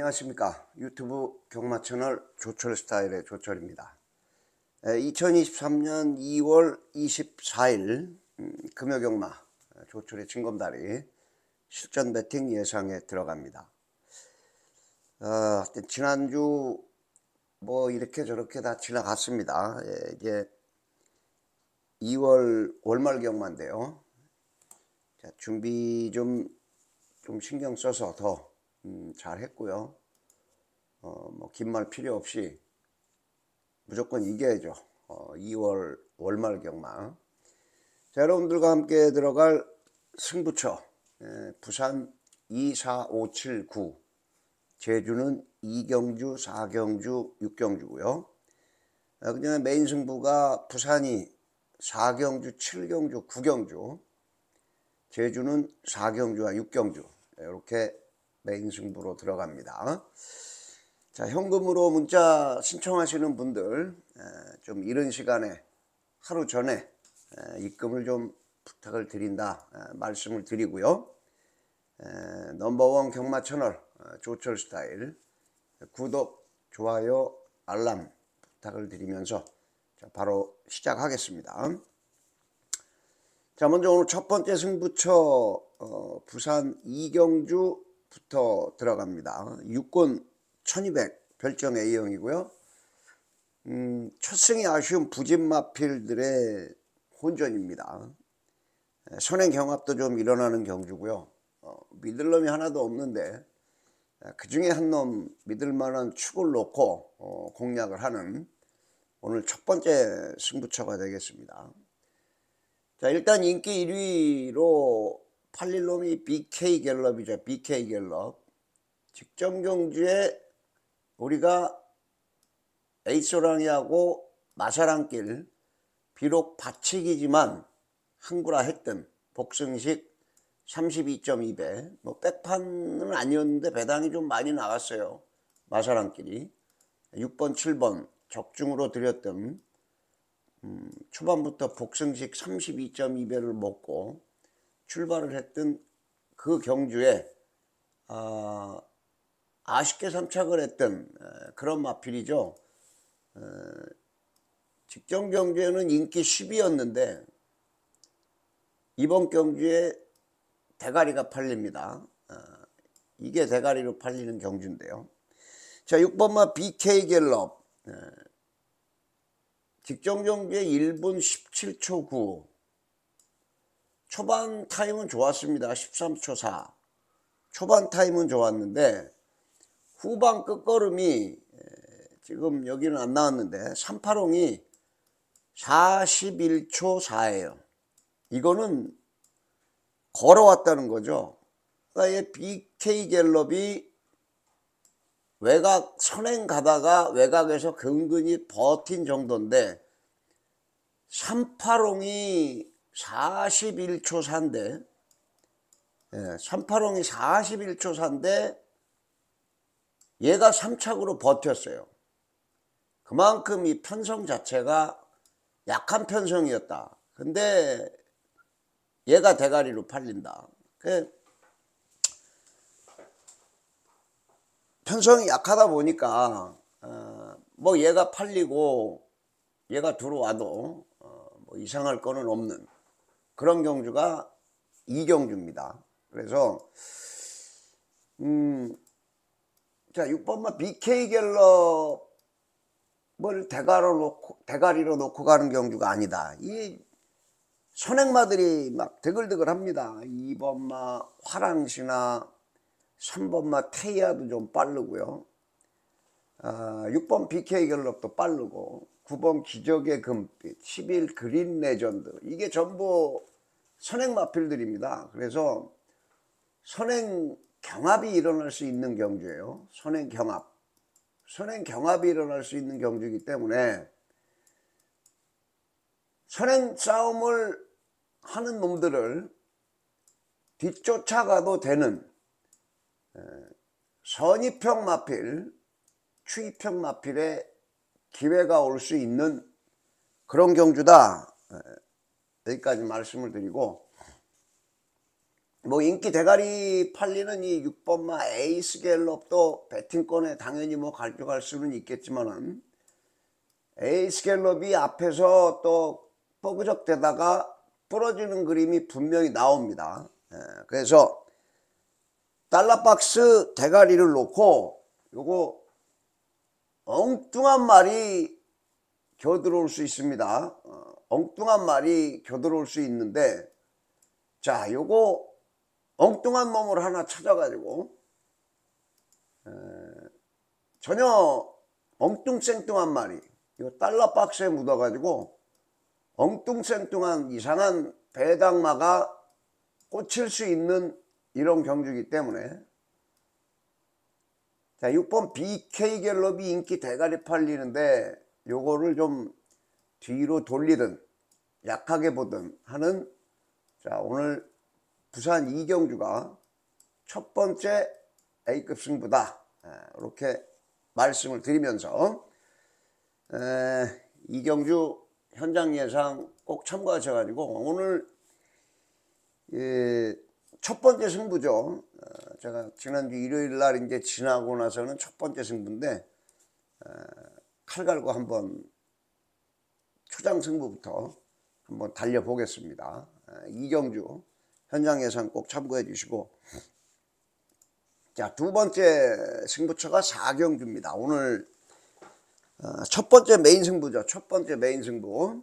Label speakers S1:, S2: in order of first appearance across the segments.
S1: 안녕하십니까. 유튜브 경마 채널 조철 스타일의 조철입니다. 2023년 2월 24일 금요경마 조철의 진검다리 실전 배팅 예상에 들어갑니다. 지난주 뭐 이렇게 저렇게 다 지나갔습니다. 이제 2월 월말 경마인데요. 자, 준비 좀 신경 써서 더 잘 했고요. 뭐 긴 말 필요 없이 무조건 이겨야죠. 2월 월말 경마. 자, 여러분들과 함께 들어갈 승부처 부산 2, 4, 5, 7, 9, 제주는 2경주, 4경주, 6경주고요. 그다음에 메인 승부가 부산이 4경주, 7경주, 9경주, 제주는 4경주와 6경주 이렇게 메인 승부로 들어갑니다. 자, 현금으로 문자 신청하시는 분들 좀 이른 시간에 하루 전에 입금을 좀 부탁을 드린다 말씀을 드리고요. 넘버원 경마 채널 조철 스타일 구독, 좋아요, 알람 부탁을 드리면서 자, 바로 시작하겠습니다. 자, 먼저 오늘 첫 번째 승부처 부산 2경주부터 들어갑니다. 6권 1200 별정 A형이고요. 첫 승이 아쉬운 부진마필들의 혼전입니다. 선행 경합도 좀 일어나는 경주고요. 믿을 놈이 하나도 없는데 그 중에 한 놈 믿을 만한 축을 놓고 공략을 하는 오늘 첫 번째 승부처가 되겠습니다. 자, 일단 인기 1위로 팔릴 놈이 BK 갤럽이죠. BK 갤럽. 직전 경주에 우리가 에이스호랑이하고 마사랑길 비록 받치기지만 한구라 했던 복승식 32.2배 뭐 백판은 아니었는데 배당이 좀 많이 나갔어요. 마사랑길이 6번 7번 적중으로 드렸던 초반부터 복승식 32.2배를 먹고 출발을 했던 그 경주에 아쉽게 삼착을 했던 그런 마필이죠. 직전 경주에는 인기 10위였는데 이번 경주에 대가리가 팔립니다. 이게 대가리로 팔리는 경주인데요. 자, 6번마 BK 갤럽 직전 경주에 1분 17초 9 초반 타임은 좋았습니다. 13초 4 초반 타임은 좋았는데 후반 끝걸음이 지금 여기는 안 나왔는데 3파롱이 41초 4예요. 이거는 걸어왔다는 거죠. 그러니까 이 BK 갤럽이 외곽 선행 가다가 외곽에서 근근히 버틴 정도인데 3파롱이 41초 4인데 3파롱이 41초 4인데 얘가 3착으로 버텼어요. 그만큼 이 편성 자체가 약한 편성이었다. 근데 얘가 대가리로 팔린다. 편성이 약하다 보니까 뭐 얘가 팔리고 얘가 들어와도 뭐 이상할 거는 없는 그런 경주가 2경주입니다. 그래서 자, 6번마 BK 갤럽을 대가리로 놓고 가는 경주가 아니다. 이 선행마들이 막 드글드글 합니다. 2번마 화랑시나 3번마 테이아도 좀 빠르고요. 6번 BK 갤럽도 빠르고 9번 기적의 금빛, 11 그린 레전드 이게 전부 선행 마필들입니다. 그래서 선행 경합이 일어날 수 있는 경주예요. 선행 경합이 일어날 수 있는 경주이기 때문에 선행 싸움을 하는 놈들을 뒤쫓아가도 되는 선입형 마필, 추입형 마필의 기회가 올 수 있는 그런 경주다. 여기까지 말씀을 드리고 뭐 인기 대가리 팔리는 이 6번마 에이스 갤럽도 배팅권에 당연히 뭐 가져갈 수는 있겠지만은 에이스 갤럽이 앞에서 또 뻐그적 대다가 부러지는 그림이 분명히 나옵니다. 그래서 달러박스 대가리를 놓고 요거 엉뚱한 말이 겨들어올 수 있습니다. 엉뚱한 말이 겨들어올 수 있는데, 자, 요거 엉뚱한 놈을 하나 찾아가지고 전혀 엉뚱생뚱한 말이 이거 달러박스에 묻어가지고 엉뚱생뚱한 이상한 배당마가 꽂힐 수 있는 이런 경주이기 때문에, 자, 6번 BK 갤럽이 인기 대가리 팔리는데 요거를 좀 뒤로 돌리든 약하게 보든 하는, 자, 오늘 부산 이경주가 첫 번째 A급 승부다, 이렇게 말씀을 드리면서 이경주 현장 예상 꼭 참고하셔가지고 오늘 첫 번째 승부죠. 제가 지난주 일요일 날 이제 지나고 나서는 첫 번째 승부인데 칼 갈고 한번 초장 승부부터 한번 달려보겠습니다. 이경주 현장 예상 꼭 참고해 주시고, 자, 두 번째 승부처가 4경주입니다. 오늘 첫 번째 메인 승부죠. 첫 번째 메인 승부.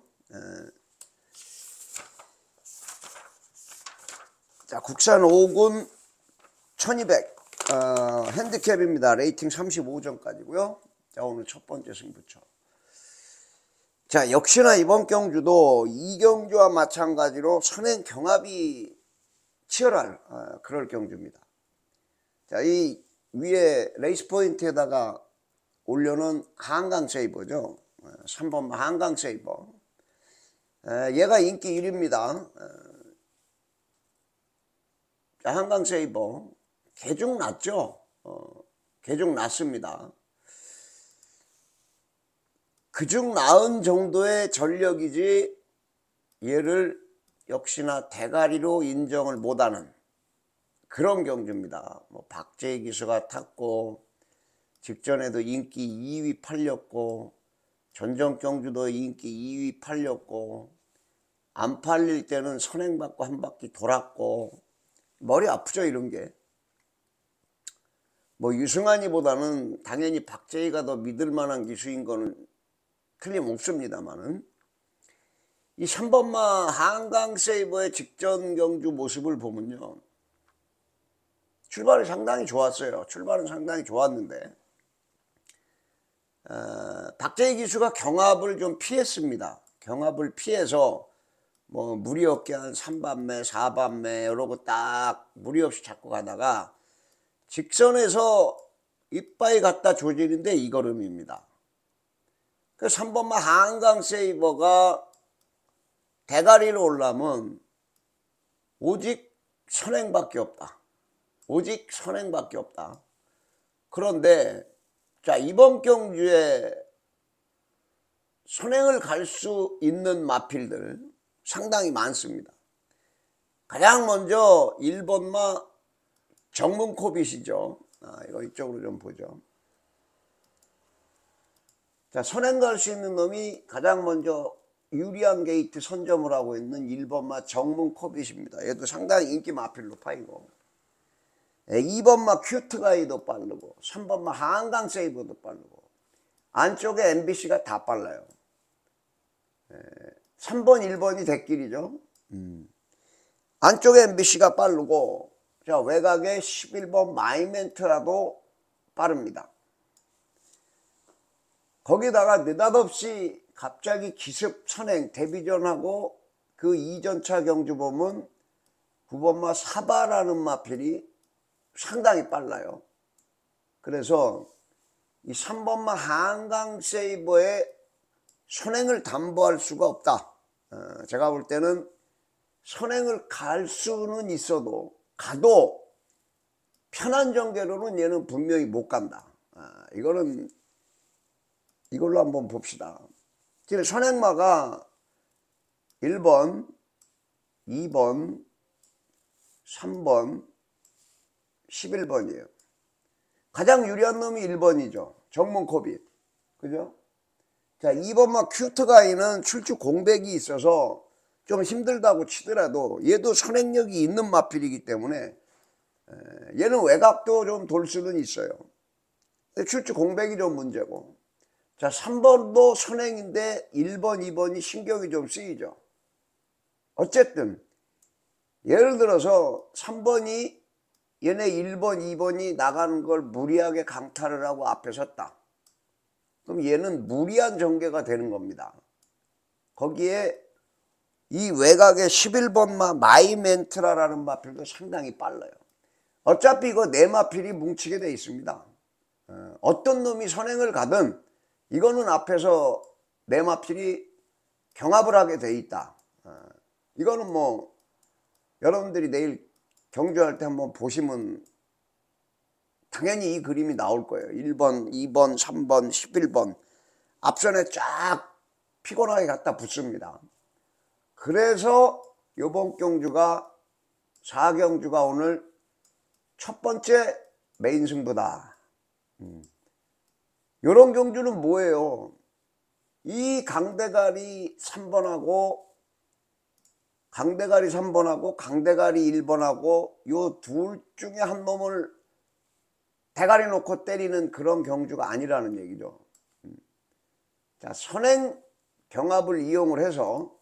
S1: 자, 국산 5군 1200 핸디캡입니다. 레이팅 35점까지고요. 자, 오늘 첫 번째 승부처. 자, 역시나 이번 경주도 이 경주와 마찬가지로 선행 경합이 치열할 그럴 경주입니다. 자, 이 위에 레이스 포인트에다가 올려놓은 한강 세이버죠. 3번 한강 세이버. 얘가 인기 1위입니다. 자, 한강 세이버 개중 났죠. 개중 났습니다. 그중 나은 정도의 전력이지 얘를 역시나 대가리로 인정을 못하는 그런 경주입니다. 뭐 박재희 기수가 탔고 직전에도 인기 2위 팔렸고 전전 경주도 인기 2위 팔렸고 안 팔릴 때는 선행받고 한 바퀴 돌았고 머리 아프죠, 이런 게. 뭐 유승환이보다는 당연히 박재희가 더 믿을 만한 기수인 거는 틀림없습니다만은, 이 3번마 한강 세이버의 직전 경주 모습을 보면요, 출발이 상당히 좋았어요. 출발은 상당히 좋았는데 박재희 기수가 경합을 좀 피했습니다. 경합을 피해서 뭐 무리 없게 한 3반매 4반매 이러고 딱 무리 없이 잡고 가다가 직선에서 이빠이 갖다 조지는데 이 걸음입니다. 그 3번마 한강 세이버가 대가리로 올라면 오직 선행밖에 없다. 오직 선행밖에 없다. 그런데 자, 이번 경주에 선행을 갈 수 있는 마필들 상당히 많습니다. 가장 먼저 1번마 정문코빗이죠. 이거 이쪽으로 좀 보죠. 자, 선행 갈 수 있는 놈이 가장 먼저 유리한 게이트 선점을 하고 있는 1번마 정문코빗입니다. 얘도 상당히 인기 마필로 파이고, 2번마 큐트가이도 빠르고 3번마 한강 세이버도 빠르고 안쪽에 MBC가 다 빨라요. 3번 1번이 대길이죠. 안쪽에 MBC가 빠르고, 자, 외곽에 11번 마이멘트라도 빠릅니다. 거기다가 느닷없이 갑자기 기습 선행 데뷔전하고 그 이전차 경주 보면 9번마 사바라는 마필이 상당히 빨라요. 그래서 이 3번마 한강 세이버의 선행을 담보할 수가 없다. 제가 볼 때는 선행을 갈 수는 있어도 가도 편한 전개로는 얘는 분명히 못 간다. 이걸로 한번 봅시다. 지금 선행마가 1번, 2번, 3번, 11번이에요. 가장 유리한 놈이 1번이죠. 정문코빗. 그죠? 자, 2번마 큐트가이는 출주 공백이 있어서 좀 힘들다고 치더라도 얘도 선행력이 있는 마필이기 때문에 얘는 외곽도 좀 돌 수는 있어요. 출주 공백이 좀 문제고. 자, 3번도 선행인데 1번, 2번이 신경이 좀 쓰이죠. 어쨌든 예를 들어서 3번이 얘네 1번, 2번이 나가는 걸 무리하게 강타를 하고 앞에 섰다. 그럼 얘는 무리한 전개가 되는 겁니다. 거기에 이 외곽의 11번마 마이멘트라라는 마필도 상당히 빨라요. 어차피 이거 네 마필이 뭉치게 돼 있습니다. 어떤 놈이 선행을 가든 이거는 앞에서 네 마필이 경합을 하게 돼 있다. 이거는 뭐 여러분들이 내일 경주할 때 한번 보시면 당연히 이 그림이 나올 거예요. 1번, 2번, 3번, 11번 앞선에 쫙 피곤하게 갖다 붙습니다. 그래서 요번 경주가 4경주가 오늘 첫 번째 메인 승부다. 요런 경주는 뭐예요? 이 강대가리 3번하고 강대가리 1번하고 요 둘 중에 한 놈을 대가리 놓고 때리는 그런 경주가 아니라는 얘기죠. 자, 선행 경합을 이용을 해서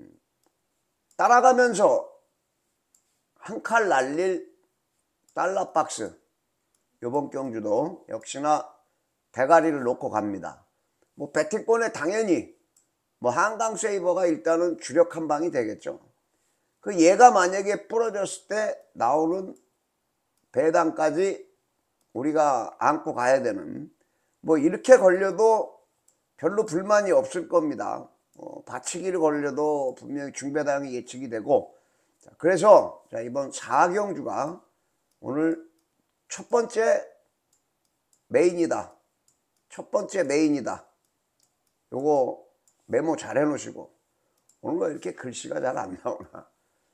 S1: 따라가면서 한 칼 날릴 달러박스. 요번 경주도 역시나 대가리를 놓고 갑니다. 뭐 배팅권에 당연히 뭐 한강세이버가 일단은 주력 한 방이 되겠죠. 그 얘가 만약에 부러졌을 때 나오는 배당까지 우리가 안고 가야 되는, 뭐 이렇게 걸려도 별로 불만이 없을 겁니다. 받치기를 걸려도 분명히 중배당이 예측이 되고. 자, 그래서 자, 이번 4경주가 오늘 첫 번째 메인이다. 첫 번째 메인이다. 요거 메모 잘 해놓으시고. 오늘 왜 이렇게 글씨가 잘 안 나오나.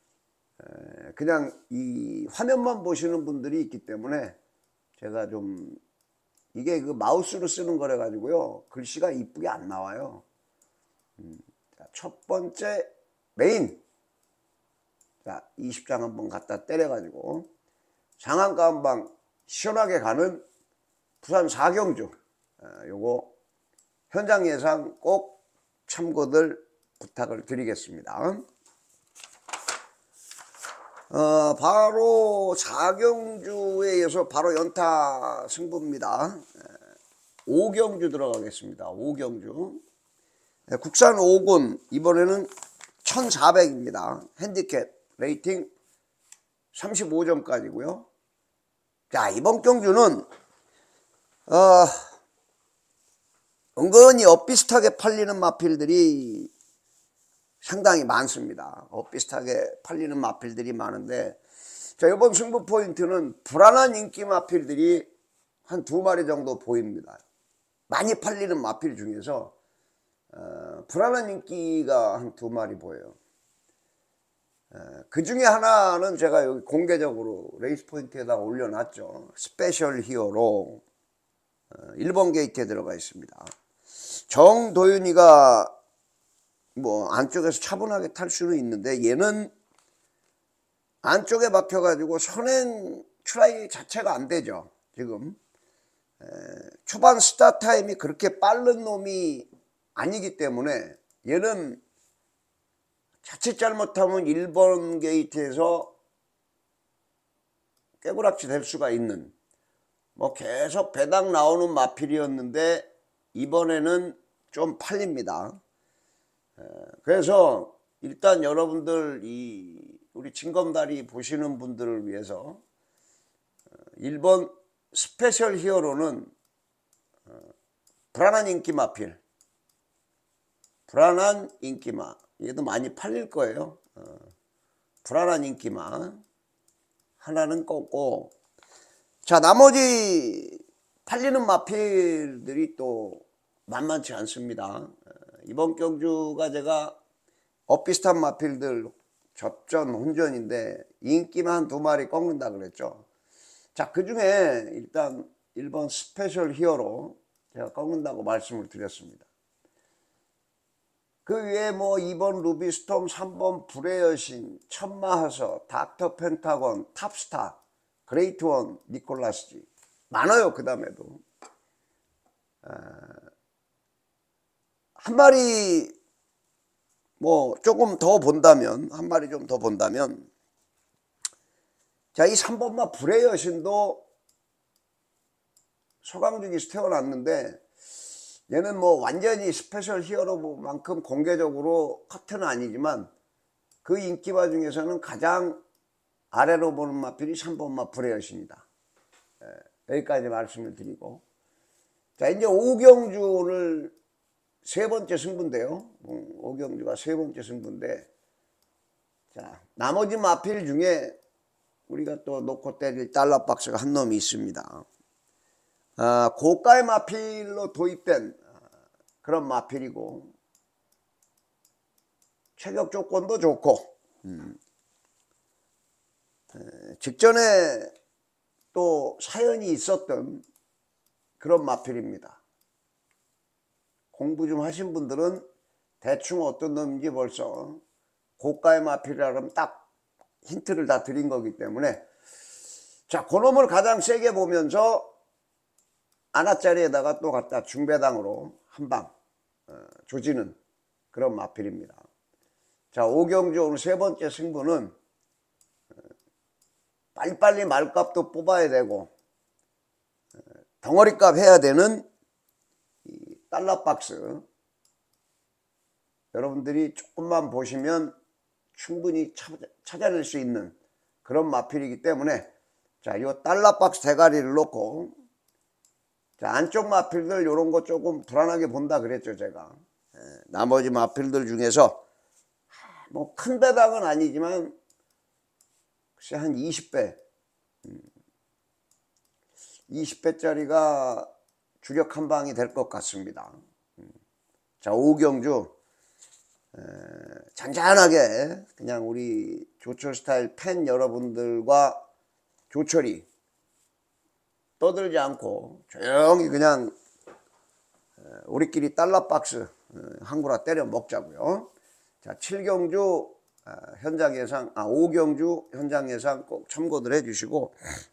S1: 그냥 이 화면만 보시는 분들이 있기 때문에 제가 좀 이게 그 마우스로 쓰는 거래 가지고요 글씨가 이쁘게 안 나와요. 자, 첫 번째 메인. 자, 20장 한번 갖다 때려 가지고 상한가 한방 시원하게 가는 부산 4경주. 요거 현장 예상 꼭 참고들 부탁을 드리겠습니다. 바로 4경주에 이어서 바로 연타 승부입니다. 5경주 들어가겠습니다. 5경주. 국산 5군 이번에는 1400입니다. 핸디캡 레이팅 35점까지고요. 자, 이번 경주는 은근히 엇비슷하게 팔리는 마필들이 상당히 많습니다. 엇비슷하게 팔리는 마필들이 많은데, 자, 이번 승부 포인트는 불안한 인기 마필들이 한 2마리 정도 보입니다. 많이 팔리는 마필 중에서 불안한 인기가 한 2마리 보여요. 그 중에 하나는 제가 여기 공개적으로 레이스 포인트에다 올려놨죠. 스페셜 히어로 1번 게이트에 들어가 있습니다. 정도윤이가 뭐 안쪽에서 차분하게 탈 수는 있는데 얘는 안쪽에 박혀가지고 선행 트라이 자체가 안 되죠. 지금 초반 스타트 타임이 그렇게 빠른 놈이 아니기 때문에 얘는 자칫 잘못하면 1번 게이트에서 깨구락지 될 수가 있는, 뭐 계속 배당 나오는 마필이었는데 이번에는 좀 팔립니다. 그래서 일단 여러분들 우리 진검다리 보시는 분들을 위해서 1번 스페셜 히어로는 불안한 인기 마필, 불안한 인기마, 얘도 많이 팔릴 거예요. 불안한 인기마 하나는 꽂고, 자, 나머지 팔리는 마필들이 또 만만치 않습니다. 이번 경주가 제가 엇비슷한 마필들 접전, 혼전인데 인기만 한 2마리 꺾는다 그랬죠. 자, 그 중에 일단 1번 스페셜 히어로 제가 꺾는다고 말씀을 드렸습니다. 그 외에 뭐 2번 루비스톰, 3번 불의 여신, 천마하서, 닥터 펜타곤, 탑스타, 그레이트원, 니콜라스지 많아요. 그 다음에도 한 마리 뭐 조금 더 본다면, 한 마리 좀 더 본다면, 자, 이 3번마 불의 여신도 소강죽에서 태어났는데 얘는 뭐 완전히 스페셜 히어로만큼 공개적으로 커트는 아니지만 그 인기바 중에서는 가장 아래로 보는 마필이 3번마 불의 여신이다. 여기까지 말씀을 드리고, 자, 이제 오경주 오늘 3번째 승부인데요. 오경주가 3번째 승부인데, 자, 나머지 마필 중에 우리가 또 놓고 때릴 달러 박스가 한 놈이 있습니다. 고가의 마필로 도입된 그런 마필이고 체격 조건도 좋고 직전에 또 사연이 있었던 그런 마필입니다. 공부 좀 하신 분들은 대충 어떤 놈인지 벌써 고가의 마필이라 그러면 딱 힌트를 다 드린 거기 때문에, 자, 그놈을 가장 세게 보면서 아나짜리에다가 또 갖다 중배당으로 한방 조지는 그런 마필입니다. 자, 오경주 오늘 3번째 승부는 빨리빨리 말값도 뽑아야 되고 덩어리값 해야 되는 이 달러박스, 여러분들이 조금만 보시면 충분히 찾아낼 수 있는 그런 마필이기 때문에, 자, 이 달러박스 대가리를 놓고, 자, 안쪽 마필들 이런 거 조금 불안하게 본다 그랬죠, 제가. 나머지 마필들 중에서 뭐 큰 배당은 아니지만 글쎄 한 20배 20배짜리가 주력 한 방이 될 것 같습니다. 자, 오경주 잔잔하게 그냥 우리 조철 스타일 팬 여러분들과 조철이 떠들지 않고 조용히 그냥 우리끼리 달러박스 한구라 때려 먹자고요. 자, 7경주 현장 예상, 5경주 현장 예상 꼭 참고들 해주시고,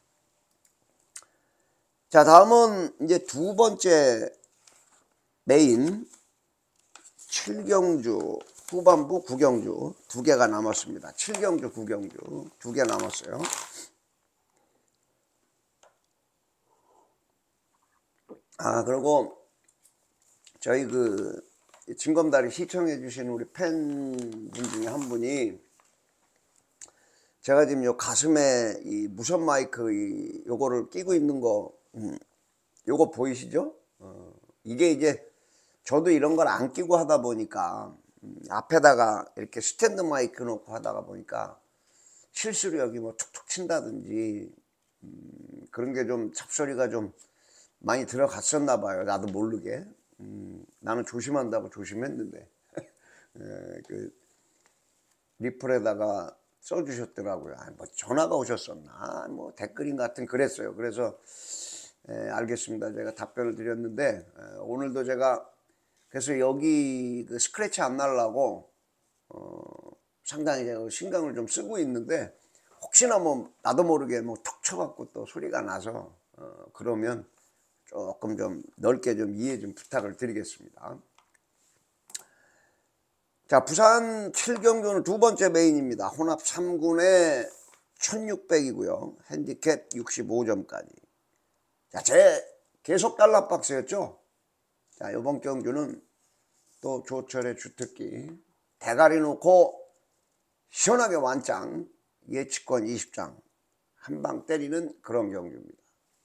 S1: 자, 다음은 이제 2번째 메인 7경주 후반부 9경주 2개가 남았습니다. 7경주 9경주 2개 남았어요. 그리고 저희 그 진검다리 시청해 주신 우리 팬분 중에 한 분이, 제가 지금 요 가슴에 이 무선 마이크 요거를 끼고 있는 거 요거 보이시죠? 이게 이제 저도 이런 걸 안 끼고 하다 보니까 앞에다가 이렇게 스탠드 마이크 놓고 하다가 보니까 실수로 여기 뭐 툭툭 친다든지 그런 게 좀 잡소리가 좀 많이 들어갔었나 봐요. 나도 모르게. 나는 조심한다고 조심했는데 그 리플에다가 써주셨더라고요. 뭐 전화가 오셨었나 뭐 댓글인 같은 그랬어요. 그래서 알겠습니다. 제가 답변을 드렸는데, 오늘도 제가 그래서 여기 그 스크래치 안 날라고 상당히 제가 신경을 좀 쓰고 있는데, 혹시나 뭐 나도 모르게 뭐 툭 쳐갖고 또 소리가 나서 그러면 조금 좀 넓게 좀 이해 좀 부탁을 드리겠습니다. 자, 부산 7경주는 2번째 메인입니다. 혼합 3군에 1600이고요. 핸디캡 65점까지. 자, 제 계속 달러박스였죠. 자, 이번 경주는 또 조철의 주특기 대가리 놓고 시원하게 완짱 예측권 20장 한 방 때리는 그런 경주입니다.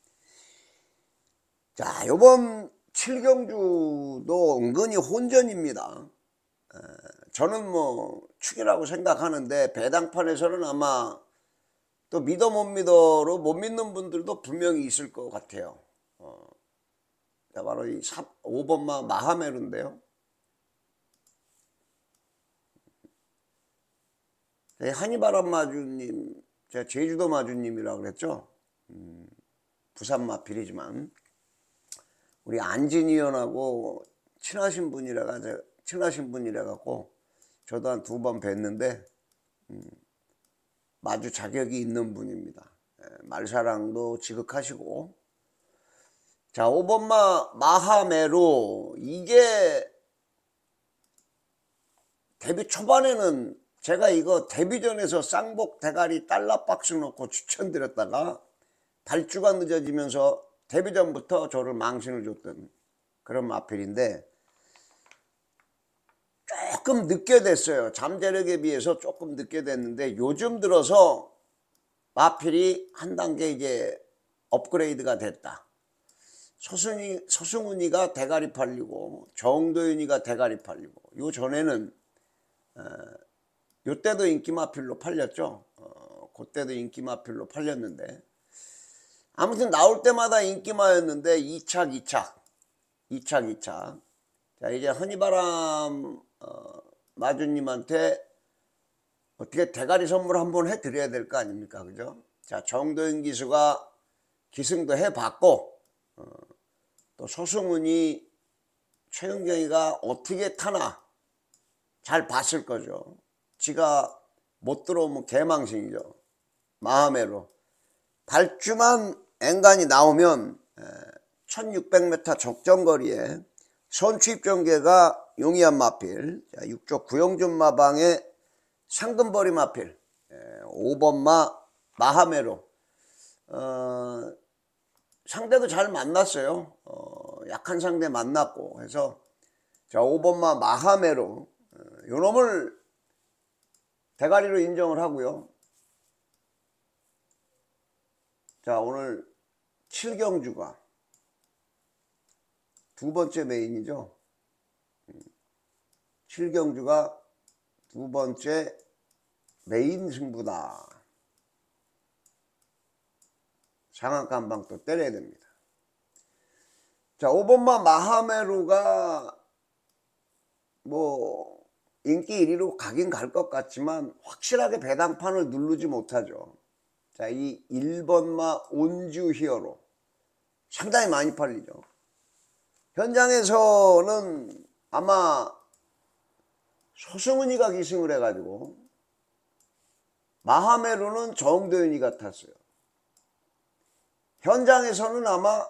S1: 자, 요번 7경주도 은근히 혼전입니다. 저는 뭐 축이라고 생각하는데 배당판에서는 아마 또 믿어 못 믿어로 못 믿는 분들도 분명히 있을 것 같아요. 자, 바로 이 5번마 마하메르인데요. 한이바람 마주님, 제가 제주도 마주님이라고 그랬죠. 부산 마필이지만 우리 안진이 형하고 친하신 분이라 갖고 저도 한 2번 뵀는데 마주 자격이 있는 분입니다. 말사랑도 지극하시고. 자, 5번마 마하메로, 이게 데뷔 초반에는 제가 이거 데뷔전에서 쌍복 대가리 달러박스 넣고 추천드렸다가 발주가 늦어지면서 데뷔전부터 저를 망신을 줬던 그런 마필인데 조금 늦게 됐어요. 잠재력에 비해서 조금 늦게 됐는데 요즘 들어서 마필이 한 단계 이제 업그레이드가 됐다. 서승훈이가 대가리 팔리고 정도윤이가 대가리 팔리고, 요 전에는 요때도 인기 마필로 팔렸죠. 그때도 인기 마필로 팔렸는데 아무튼 나올 때마다 인기마였는데 2착. 자, 이제 허니바람 마주님한테 어떻게 대가리 선물 한번 해드려야 될 거 아닙니까? 그죠? 자, 정도윤 기수가 기승도 해봤고, 또 소승훈이 최은경이가 어떻게 타나 잘 봤을 거죠. 지가 못 들어오면 개망신이죠. 마하메로 발주만 앵간히 나오면 1600m 적정거리에 선취입 전개가 용이한 마필, 6조 구영준 마방의 상금벌이 마필, 5번마 마하메로. 상대도 잘 만났어요. 약한 상대 만났고 해서, 자, 5번마 마하메로, 요 놈을 대가리로 인정을 하고요. 자, 오늘 7경주가 2번째 메인이죠. 7경주가 2번째 메인 승부다. 상한가 한 방 또 때려야 됩니다. 자, 5번마 마하메루가 뭐 인기 1위로 가긴 갈 것 같지만 확실하게 배당판을 누르지 못하죠. 자, 이 1번마 온주 히어로 상당히 많이 팔리죠. 현장에서는 아마 소승훈이가 기승을 해가지고 마하메루는 정도윤이가 탔어요. 현장에서는 아마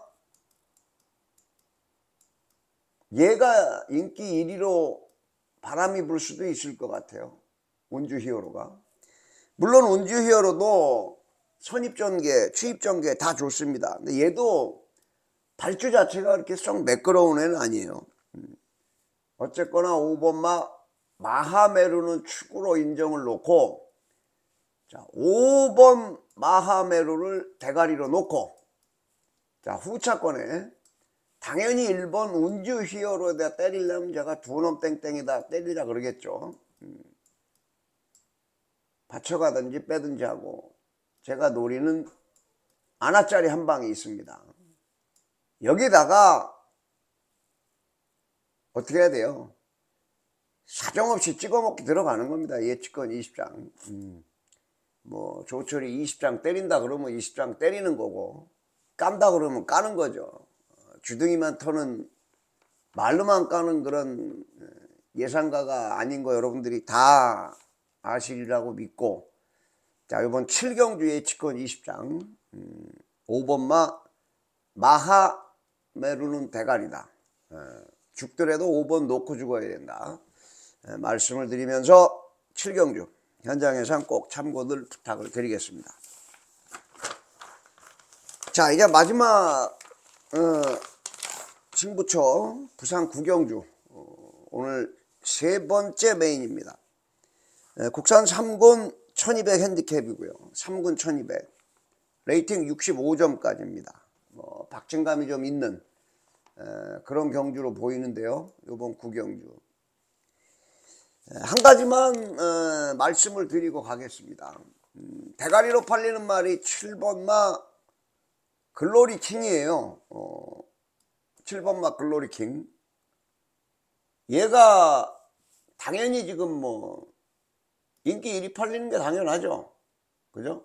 S1: 얘가 인기 1위로 바람이 불 수도 있을 것 같아요. 온주 히어로가. 물론 온주 히어로도 선입전개, 취입전개 다 좋습니다. 근데 얘도 발주 자체가 그렇게 썩 매끄러운 애는 아니에요. 어쨌거나 5번마 마하메루는 축으로 인정을 놓고, 자, 5번 마하메루를 대가리로 놓고, 자, 후차권에 당연히 1번 운주 히어로에다 때리려면 제가 두 놈 땡땡이다 때리라 그러겠죠. 받쳐가든지 빼든지 하고, 제가 노리는 아나짜리 한 방이 있습니다. 여기다가 어떻게 해야 돼요? 사정없이 찍어먹기 들어가는 겁니다. 예측권 20장. 뭐 조철이 20장 때린다 그러면 20장 때리는 거고, 깐다 그러면 까는 거죠. 주둥이만 터는, 말로만 까는 그런 예상가가 아닌 거 여러분들이 다 아시리라고 믿고, 자, 이번 7경주 예측권 20장 5번마 마하메루는 대가리다. 죽더라도 5번 놓고 죽어야 된다. 말씀을 드리면서 7경주 현장에선 꼭 참고들 부탁을 드리겠습니다. 자, 이제 마지막 승부처 부산 9경주, 오늘 3번째 메인입니다. 국산 3군 1200 핸디캡이고요. 3군 1200 레이팅 65점까지입니다. 뭐 박진감이 좀 있는 그런 경주로 보이는데요. 이번 9경주 한 가지만 말씀을 드리고 가겠습니다. 대가리로 팔리는 말이 7번마 글로리킹이에요. 7번마 글로리킹. 얘가 당연히 지금 뭐 인기 1위 팔리는 게 당연하죠. 그죠?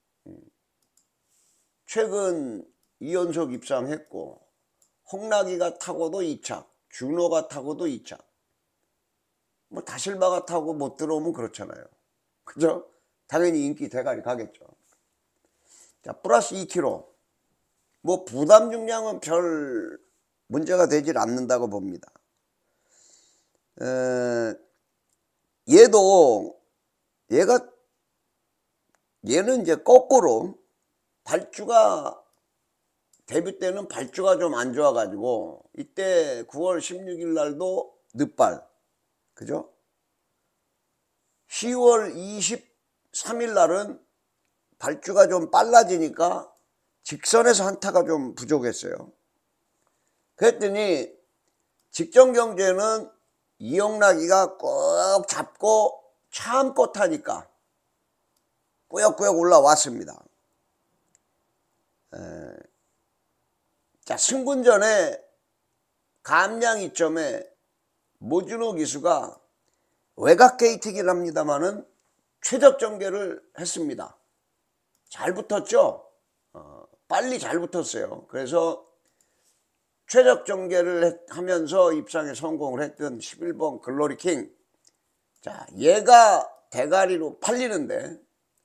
S1: 최근 이연속 입상했고, 홍락이가 타고도 2착, 준호가 타고도 2착. 뭐 다실바가 타고 못 들어오면 그렇잖아요. 그죠? 당연히 인기 대가리 가겠죠. 자, 플러스 2kg. 뭐 부담 중량은 별 문제가 되질 않는다고 봅니다. 얘는 이제 거꾸로 발주가 데뷔 때는 발주가 좀 안 좋아가지고 이때 9월 16일 날도 늦발, 그죠? 10월 23일 날은 발주가 좀 빨라지니까 직선에서 한타가 좀 부족했어요. 그랬더니 직전 경주에는 이영락이가 꼭 잡고 참고 타니까 꾸역꾸역 올라왔습니다. 자, 승분전에 감량 이점에 모준호 기수가 외곽 게이트긴 합니다만은 최적 전개를 했습니다. 잘 붙었죠? 빨리 잘 붙었어요. 그래서 최적 전개를 하면서 입상에 성공을 했던 11번 글로리킹. 자, 얘가 대가리로 팔리는데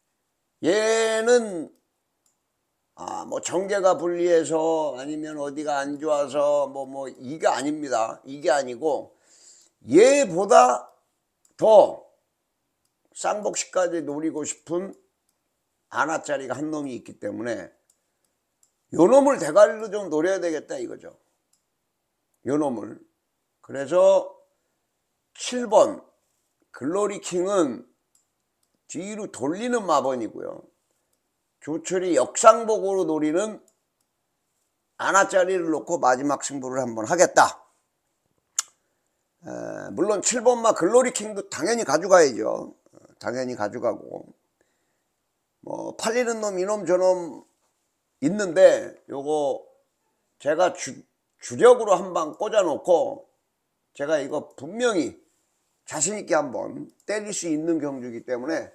S1: 얘는 뭐 전개가 불리해서 아니면 어디가 안 좋아서 뭐 이게 아닙니다. 이게 아니고 얘보다 더 쌍복시까지 노리고 싶은 하나짜리가 한 놈이 있기 때문에 요 놈을 대가리로 좀 노려야 되겠다 이거죠. 요 놈을. 그래서 7번 글로리킹은 뒤로 돌리는 마번이고요. 조철이 역상복으로 노리는 하나짜리를 놓고 마지막 승부를 한번 하겠다. 물론 7번마 글로리킹도 당연히 가져가야죠. 당연히 가져가고 뭐 팔리는 놈 이놈 저놈 있는데 요거 제가 주력으로 한방 꽂아 놓고 제가 이거 분명히 자신있게 한번 때릴 수 있는 경주이기 때문에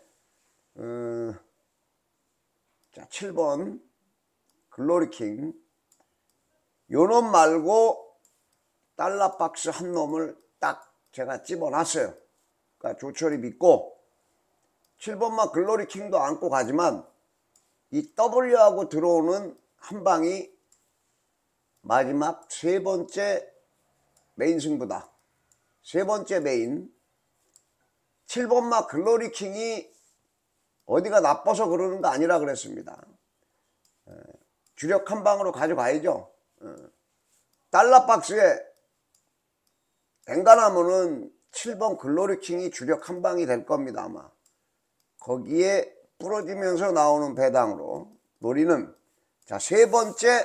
S1: 자, 7번 글로리킹 요 놈 말고 달러박스 한 놈을 딱 제가 집어놨어요. 그러니까 조철이 믿고 7번마 글로리킹도 안고 가지만 이 W하고 들어오는 한 방이 마지막 세 번째 메인 승부다. 세 번째 메인. 7번마 글로리킹이 어디가 나빠서 그러는 거 아니라 그랬습니다. 주력 한 방으로 가져가야죠. 달러박스에 뱅가나면은 7번 글로리킹이 주력 한 방이 될 겁니다. 아마 거기에 부러지면서 나오는 배당으로 노리는 자, 세 번째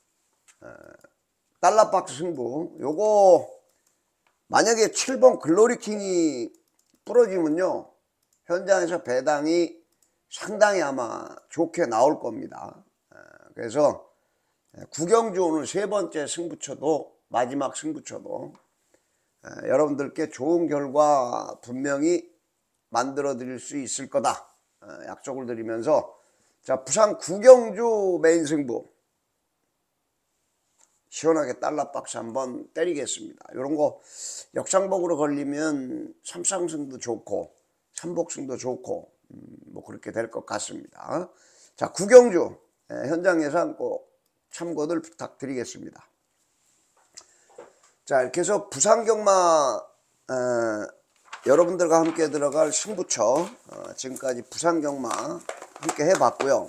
S1: 달러박스 승부. 요거 만약에 7번 글로리킹이 부러지면요 현장에서 배당이 상당히 아마 좋게 나올 겁니다. 그래서 구경주 오늘 세 번째 승부처도 마지막 승부처도 여러분들께 좋은 결과 분명히 만들어 드릴 수 있을 거다 약속을 드리면서 자, 부산 구경주 메인 승부 시원하게 달러박스 한번 때리겠습니다. 이런 거 역상복으로 걸리면 삼상승도 좋고 삼복승도 좋고 뭐 그렇게 될 것 같습니다. 자, 구경주 현장 예상 꼭 참고들 부탁드리겠습니다. 자, 이렇게 해서 부산경마 여러분들과 함께 들어갈 승부처 지금까지 부산경마 함께 해봤고요.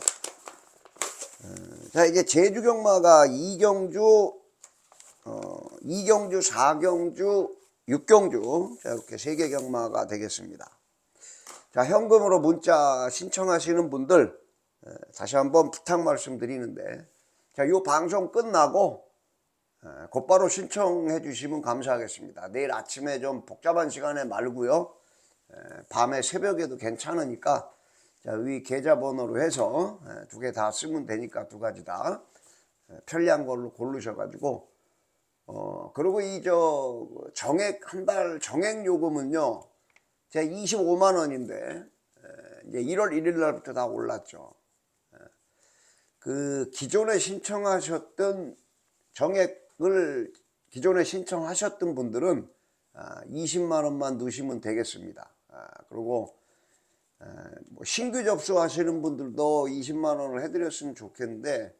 S1: 자, 이제 제주경마가 2경주, 2경주, 4경주, 6경주 자, 이렇게 3개 경마가 되겠습니다. 자, 현금으로 문자 신청하시는 분들 다시 한번 부탁 말씀드리는데 자, 요 방송 끝나고 곧바로 신청해 주시면 감사하겠습니다. 내일 아침에 좀 복잡한 시간에 말고요. 밤에 새벽에도 괜찮으니까 자, 위 계좌번호로 해서 두 개 다 쓰면 되니까 두 가지 다 편리한 걸로 고르셔가지고 그리고 이 정액 한 달 정액 요금은요 제가 25만 원인데 이제 1월 1일 날부터 다 올랐죠. 그 기존에 신청하셨던 정액을 기존에 신청하셨던 분들은 20만 원만 넣으시면 되겠습니다. 그리고 뭐 신규 접수하시는 분들도 20만 원을 해드렸으면 좋겠는데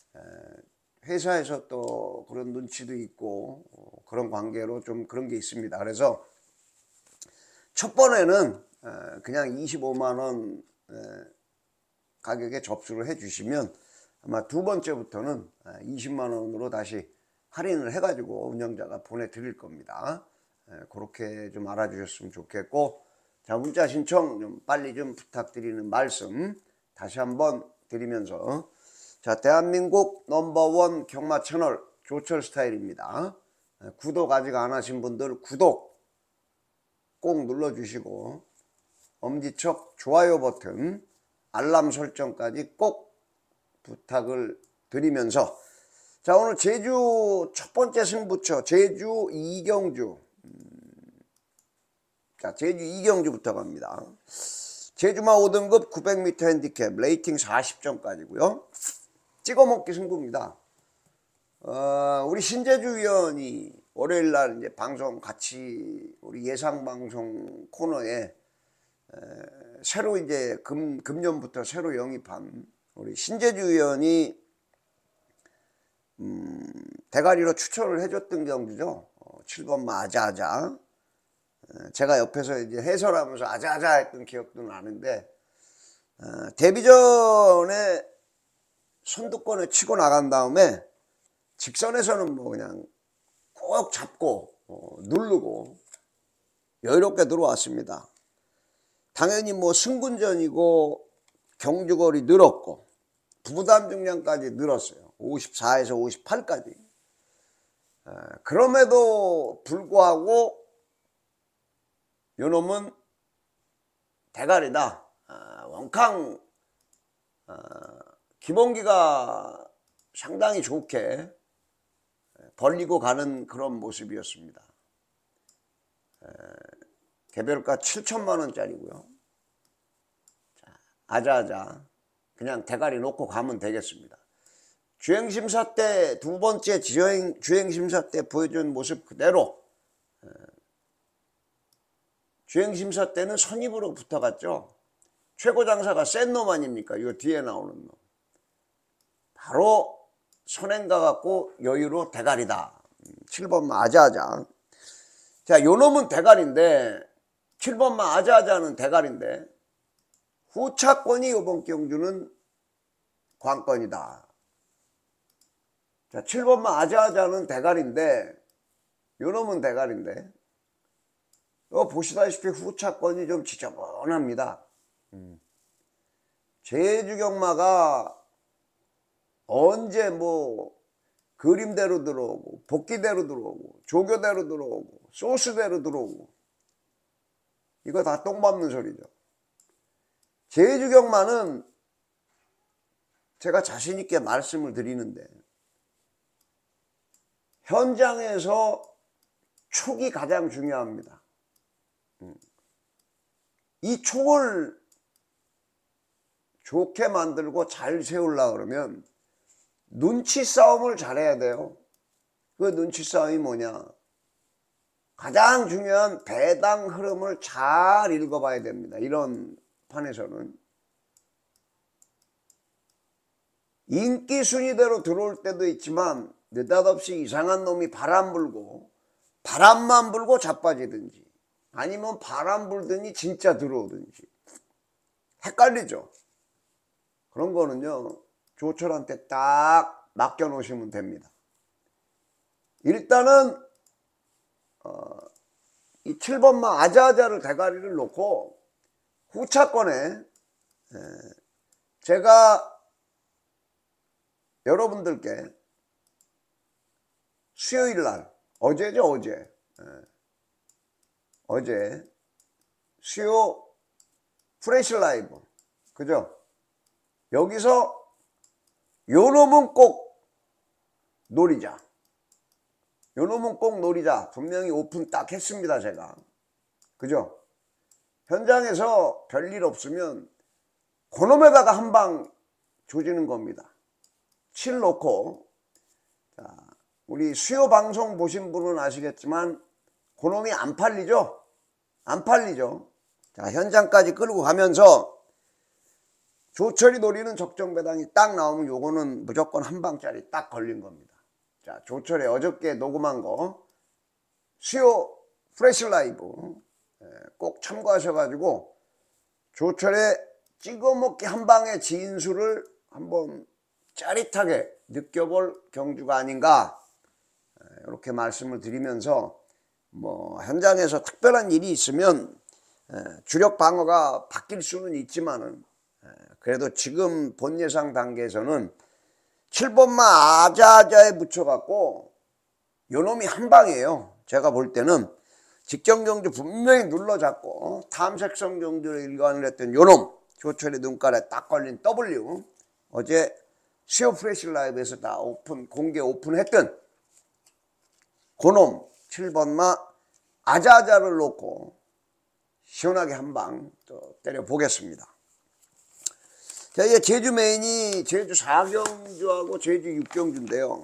S1: 회사에서 또 그런 눈치도 있고 그런 관계로 좀 그런 게 있습니다. 그래서 첫 번에는 그냥 25만 원 가격에 접수를 해 주시면 아마 두 번째부터는 20만 원으로 다시 할인을 해가지고 운영자가 보내드릴 겁니다. 그렇게 좀 알아주셨으면 좋겠고, 자, 문자 신청 좀 빨리 좀 부탁드리는 말씀 다시 한번 드리면서, 자, 대한민국 넘버원 경마 채널 조철 스타일입니다. 구독 아직 안 하신 분들 구독 꼭 눌러주시고 엄지척 좋아요 버튼 알람 설정까지 꼭 부탁을 드리면서, 자, 오늘 제주 첫 번째 승부처 제주 이경주, 자, 제주 이경주부터 갑니다. 제주마 5등급 900m 핸디캡 레이팅 40점까지고요 찍어먹기 승부입니다. 우리 신재주 위원이 월요일날 이제 방송 같이 우리 예상방송 코너에 새로 이제 금년부터 새로 영입한 우리 신재주 위원이 대가리로 추천을 해줬던 경주죠. 7번 아자아자. 제가 옆에서 이제 해설하면서 아자아자 했던 기억도 나는데, 데뷔전에 선두권을 치고 나간 다음에 직선에서는 뭐 그냥 꼭 잡고 누르고 여유롭게 들어왔습니다. 당연히 뭐 승군전이고 경주거리 늘었고 부담 중량까지 늘었어요. 54에서 58까지. 그럼에도 불구하고 요놈은 대가리다. 원캉 기본기가 상당히 좋게 벌리고 가는 그런 모습이었습니다. 개별가 7천만 원짜리고요. 아자아자 그냥 대가리 놓고 가면 되겠습니다. 주행심사 때 두 번째 주행심사 때 보여준 모습 그대로 주행심사 때는 선입으로 붙어갔죠. 최고장사가 센 놈 아닙니까? 이거 뒤에 나오는 놈. 바로 선행 가갖고 여유로 대가리다. 7번마 아자아자. 자, 요 놈은 대가리인데 7번마 아자아자는 대가리인데 후차권이 이번 경주는 관건이다. 자, 7번마 아자아자는 대가리인데 요 놈은 대가리인데 보시다시피 후차권이 좀 지저분합니다. 제주경마가 언제 뭐 그림대로 들어오고 복귀대로 들어오고 조교대로 들어오고 소스대로 들어오고 이거 다 똥밟는 소리죠. 제주경마는 제가 자신있게 말씀을 드리는데 현장에서 촉이 가장 중요합니다. 이 촉을 좋게 만들고 잘 세우려고 그러면 눈치 싸움을 잘해야 돼요. 그 눈치 싸움이 뭐냐? 가장 중요한 배당 흐름을 잘 읽어봐야 됩니다. 이런 판에서는 인기 순위대로 들어올 때도 있지만 느닷없이 이상한 놈이 바람 불고 바람만 불고 자빠지든지 아니면 바람 불더니 진짜 들어오든지 헷갈리죠. 그런 거는요 조철한테 딱 맡겨 놓으시면 됩니다. 일단은 이 7번마 아자아자를 대가리를 놓고 후차권에 제가 여러분들께 수요일날 어제죠 어제 수요 프레시 라이브 그죠? 여기서 요놈은 꼭 노리자. 요놈은 꼭 노리자. 분명히 오픈 딱 했습니다 제가. 그죠? 현장에서 별일 없으면 그놈에다가 한 방 조지는 겁니다. 칠 놓고, 자, 우리 수요 방송 보신 분은 아시겠지만 그놈이 안 팔리죠? 안 팔리죠. 자, 현장까지 끌고 가면서 조철이 노리는 적정 배당이 딱 나오면 요거는 무조건 한 방짜리 딱 걸린 겁니다. 자, 조철이 어저께 녹음한 거 수요 프레시 라이브 꼭 참고하셔가지고 조철의 찍어먹기 한 방의 진수를 한번 짜릿하게 느껴볼 경주가 아닌가, 이렇게 말씀을 드리면서 뭐 현장에서 특별한 일이 있으면 주력 방어가 바뀔 수는 있지만은 그래도 지금 본 예상 단계에서는 7번마 아자아자에 붙여갖고 요놈이 한 방이에요. 제가 볼 때는 직전 경주 분명히 눌러잡고 탐색성 경주를 일관을 했던 요놈, 조철의 눈깔에 딱 걸린 W, 어제 수요 프레시 라이브에서 다 공개 오픈했던 그놈 7번마 아자아자를 놓고 시원하게 한 방 또 때려보겠습니다. 자, 이게 제주 메인이 제주 4경주하고 제주 6경주인데요.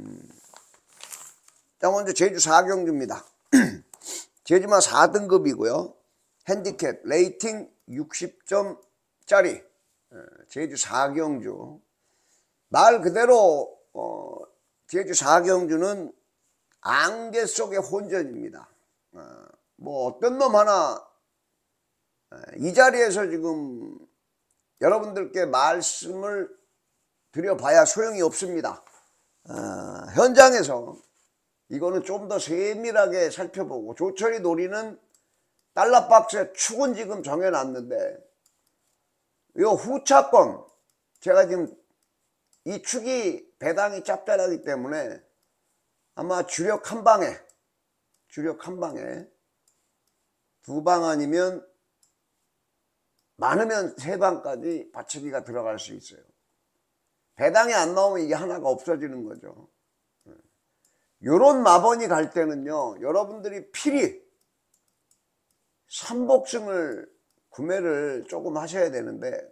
S1: 자, 먼저 제주 4경주입니다. 제주만 4등급이고요. 핸디캡 레이팅 60점짜리 제주 4경주. 말 그대로 제주 4경주는 안개 속의 혼전입니다. 뭐 어떤 놈 하나 이 자리에서 지금 여러분들께 말씀을 드려봐야 소용이 없습니다. 현장에서 이거는 좀 더 세밀하게 살펴보고, 조철이 노리는 달러박스의 축은 지금 정해놨는데 요 후차권, 제가 지금 이 축이 배당이 짭짤하기 때문에 아마 주력 한 방에 두 방 아니면 많으면 세 방까지 받치기가 들어갈 수 있어요. 배당이 안 나오면 이게 하나가 없어지는 거죠. 요런 마번이 갈 때는요, 여러분들이 필히 삼복승을 구매를 조금 하셔야 되는데,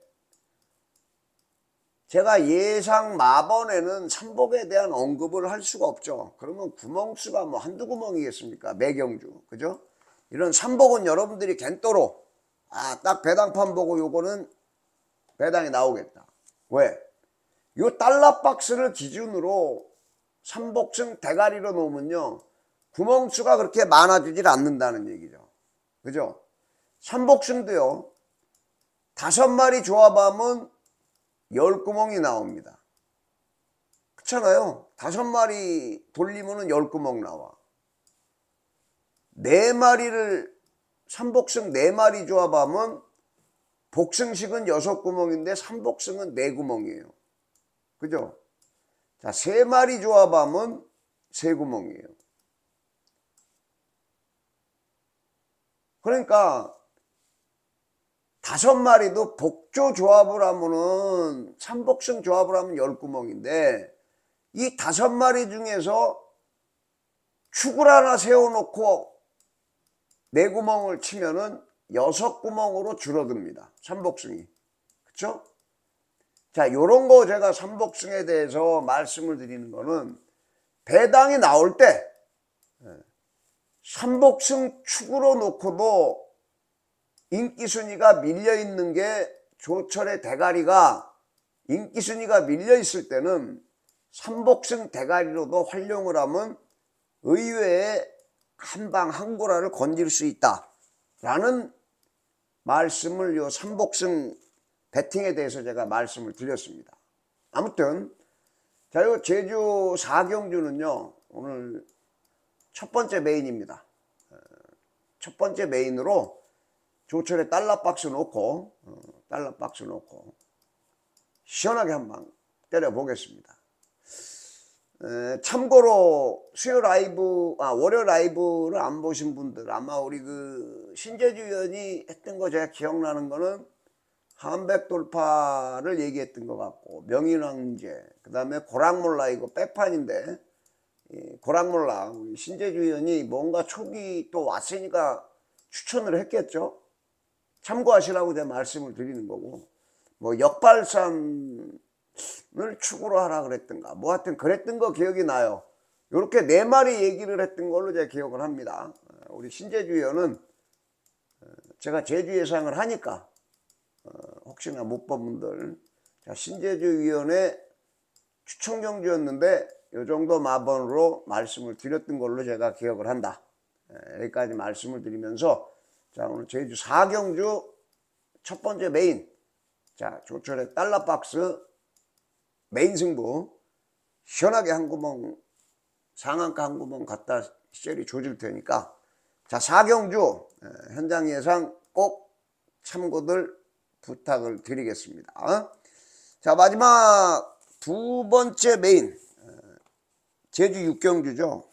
S1: 제가 예상 마번에는 삼복에 대한 언급을 할 수가 없죠. 그러면 구멍수가 뭐 한두 구멍이겠습니까? 매경주, 그죠? 이런 삼복은 여러분들이 겐또로 딱 배당판 보고 요거는 배당이 나오겠다. 왜? 요 달러박스를 기준으로 삼복승 대가리로 놓으면요, 구멍수가 그렇게 많아지질 않는다는 얘기죠. 그죠? 삼복승도요, 5마리 조합하면 10구멍이 나옵니다. 그렇잖아요. 5마리 돌리면은 10구멍 나와. 4마리를 삼복승 4마리 조합하면 복승식은 6구멍인데 삼복승은 4구멍이에요. 그죠? 자, 3마리 조합하면 3구멍이에요. 그러니까 5마리도 복조 조합을 하면은, 삼복승 조합을 하면 10구멍인데 이 5마리 중에서 축을 하나 세워놓고 4구멍을 치면은 6구멍으로 줄어듭니다. 삼복승이. 그쵸? 자, 요런 거 제가 삼복승에 대해서 말씀을 드리는 거는, 배당이 나올 때 삼복승 축으로 놓고도 인기순위가 밀려있는 게, 조철의 대가리가 인기순위가 밀려있을 때는 삼복승 대가리로도 활용을 하면 의외의 한방 한고라를 건질 수 있다 라는 말씀을 요 삼복승 배팅에 대해서 제가 말씀을 드렸습니다. 아무튼 자, 요 제주 4경주는요 오늘 첫 번째 메인입니다. 첫 번째 메인으로 조철에 달러박스 놓고 시원하게 한방 때려 보겠습니다. 참고로 수요 라이브, 월요 라이브를 안 보신 분들, 아마 우리 그 신재주 의원이 했던 거 제가 기억나는 거는 한백 돌파를 얘기했던 것 같고, 명인왕제, 그 다음에 고락몰라, 이거 백판인데, 고락몰라 우리 신재주 의원이 뭔가 촉이 또 왔으니까 추천을 했겠죠. 참고하시라고 제가 말씀을 드리는 거고, 뭐 역발산을 축으로 하라 그랬던가 뭐 하여튼 그랬던 거 기억이 나요. 이렇게 4마리 얘기를 했던 걸로 제가 기억을 합니다. 우리 신재주 위원은 제가 제주 예상을 하니까 혹시나 못 본 분들, 자, 신재주 위원의 추천 경주였는데 이 정도 마번으로 말씀을 드렸던 걸로 제가 기억을 한다. 여기까지 말씀을 드리면서, 자, 오늘 제주 4경주 첫 번째 메인, 자, 조철의 달러박스 메인 승부 시원하게 한 구멍, 상한가 한 구멍 갖다 시절이 조질 테니까, 자, 4경주 현장 예상 꼭 참고들 부탁을 드리겠습니다. 자, 마지막 두 번째 메인, 제주 6경주죠.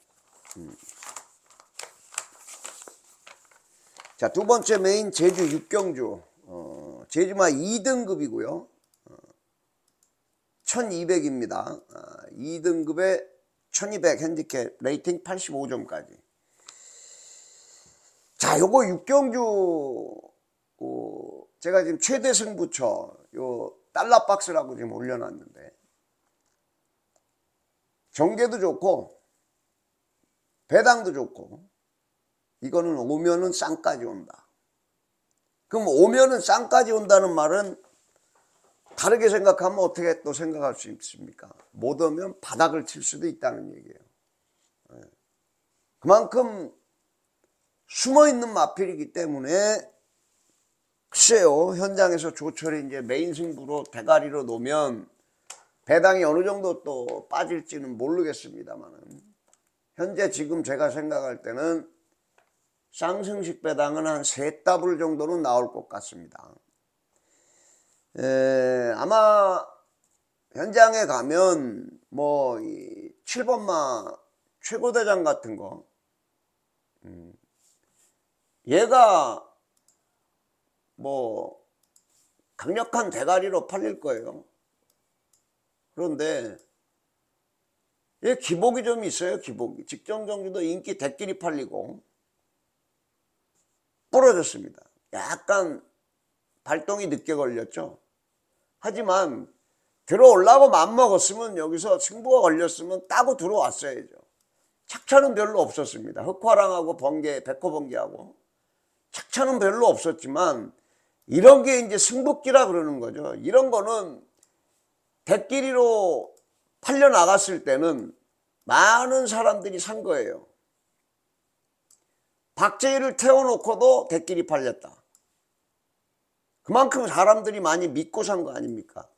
S1: 자, 두 번째 메인 제주 6경주, 제주마 2등급이고요. 1200입니다. 2등급에 1200 핸디캡 레이팅 85점까지. 자, 요거 6경주, 제가 지금 최대 승부처, 요 달러박스라고 지금 올려놨는데, 전개도 좋고, 배당도 좋고, 이거는 오면은 쌍까지 온다. 그럼 오면은 쌍까지 온다는 말은 다르게 생각하면 어떻게 또 생각할 수 있습니까? 못 오면 바닥을 칠 수도 있다는 얘기예요. 그만큼 숨어있는 마필이기 때문에, 글쎄요, 현장에서 조철이 이제 메인 승부로 대가리로 놓으면 배당이 어느 정도 또 빠질지는 모르겠습니다만은, 현재 지금 제가 생각할 때는 쌍승식 배당은 한 3더블 정도는 나올 것 같습니다. 아마 현장에 가면 뭐 이 7번마 최고대장 같은 거, 얘가 뭐 강력한 대가리로 팔릴 거예요. 그런데 얘 기복이 좀 있어요. 기복이. 직전 경주도 인기 대끼리 팔리고 부러졌습니다. 약간 발동이 늦게 걸렸죠. 하지만 들어오려고 맘먹었으면, 여기서 승부가 걸렸으면 따고 들어왔어야죠. 착차는 별로 없었습니다. 흑화랑하고 번개, 백호번개하고 착차는 별로 없었지만, 이런 게 이제 승부기라 그러는 거죠. 이런 거는 대끼리로 팔려 나갔을 때는 많은 사람들이 산 거예요. 박재희를 태워놓고도 대끼리 팔렸다. 그만큼 사람들이 많이 믿고 산 거 아닙니까?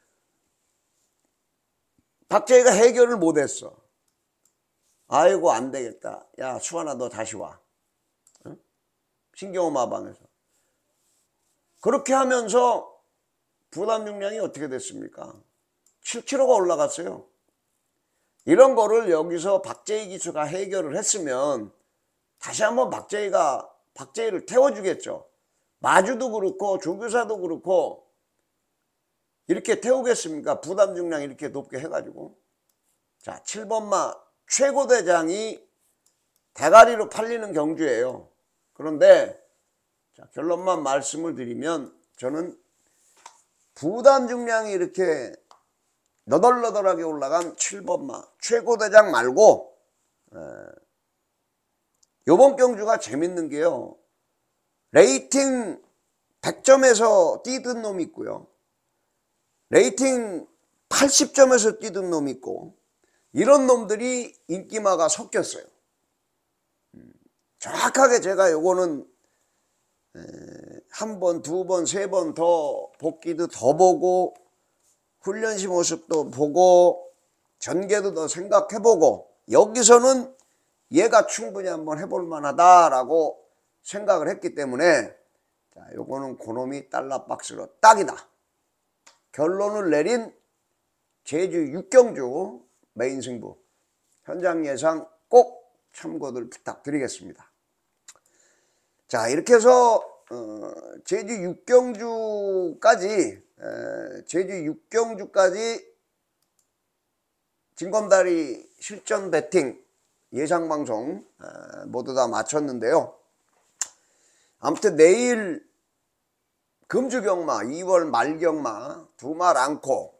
S1: 박재희가 해결을 못했어. 아이고 안 되겠다. 야 수환아 너 다시 와. 응? 신경호마방에서. 그렇게 하면서 부담 중량이 어떻게 됐습니까? 7kg가 올라갔어요. 이런 거를 여기서 박재희 기수가 해결을 했으면 다시 한번 박재희를 태워주겠죠. 마주도 그렇고 조교사도 그렇고 이렇게 태우겠습니까? 부담 중량 이렇게 높게 해가지고. 자, 7번마 최고대장이 대가리로 팔리는 경주예요. 그런데 자, 결론만 말씀을 드리면, 저는 부담 중량이 이렇게 너덜너덜하게 올라간 7번마 최고대장 말고, 요번 경주가 재밌는 게요, 레이팅 100점에서 뛰던 놈이 있고요, 레이팅 80점에서 뛰던 놈이 있고, 이런 놈들이 인기마가 섞였어요. 정확하게 제가 요거는 한 번, 두 번, 세 번 더 복귀도 더 보고, 훈련시 모습도 보고, 전개도 더 생각해보고, 여기서는 얘가 충분히 한번 해볼 만하다라고 생각을 했기 때문에, 자, 요거는 그놈이 달러박스로 딱이다. 결론을 내린 제주 6경주 메인 승부 현장 예상 꼭 참고들 부탁드리겠습니다. 자, 이렇게 해서 제주 6경주까지 진검다리 실전 배팅 예상방송 모두 다 마쳤는데요. 아무튼 내일 금주경마 2월 말경마 두 말 않고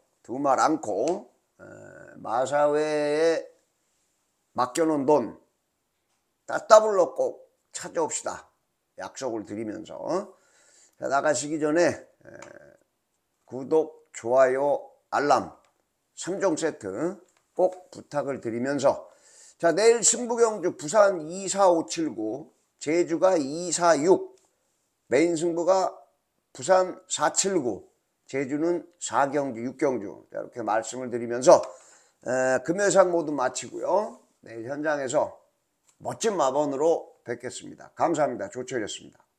S1: 마사회에 맡겨놓은 돈 따따블로 꼭 찾아옵시다. 약속을 드리면서 자, 나가시기 전에 구독, 좋아요, 알람 3종 세트 꼭 부탁을 드리면서 자, 내일 승부경주 부산 24579, 제주가 246, 메인 승부가 부산 479, 제주는 4경주, 6경주 이렇게 말씀을 드리면서 금요상 모두 마치고요. 내일 현장에서 멋진 마번으로 뵙겠습니다. 감사합니다. 조철이었습니다.